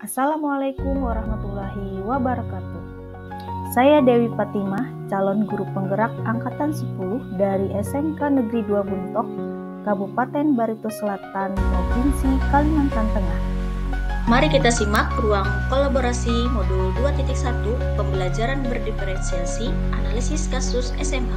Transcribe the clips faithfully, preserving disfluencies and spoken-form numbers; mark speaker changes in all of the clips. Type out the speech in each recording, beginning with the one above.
Speaker 1: Assalamualaikum warahmatullahi wabarakatuh. Saya Dewi Fatimah, calon guru penggerak Angkatan sepuluh dari S M K Negeri dua Buntok, Kabupaten Barito Selatan, Provinsi Kalimantan Tengah.
Speaker 2: Mari kita simak ruang kolaborasi modul dua titik satu pembelajaran berdiferensiasi analisis kasus S M A.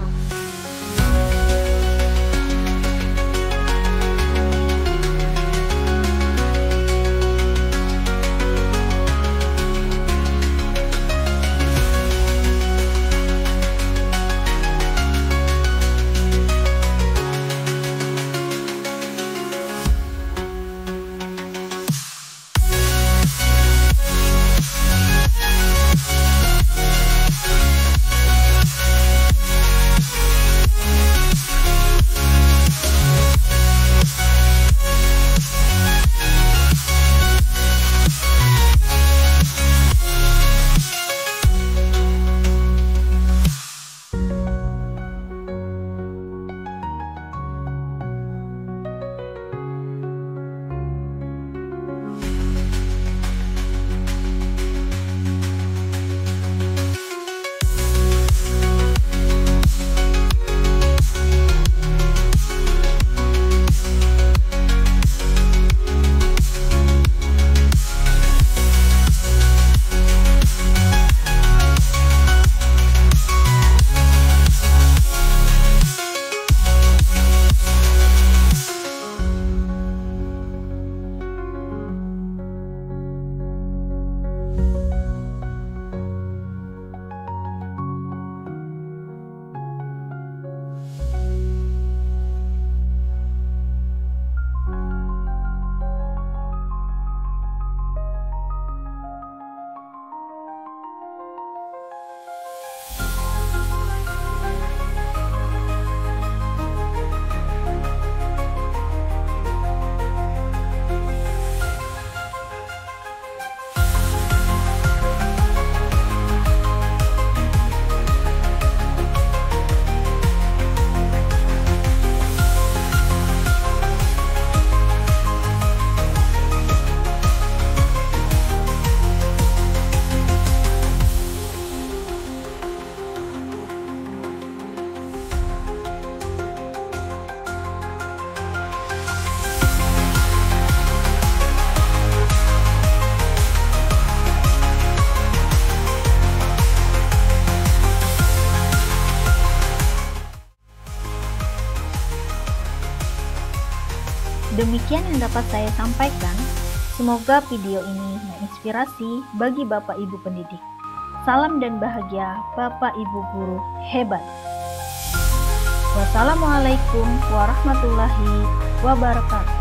Speaker 1: Demikian yang dapat saya sampaikan. Semoga video ini menginspirasi bagi Bapak Ibu pendidik. Salam dan bahagia Bapak Ibu guru hebat. Wassalamualaikum warahmatullahi wabarakatuh.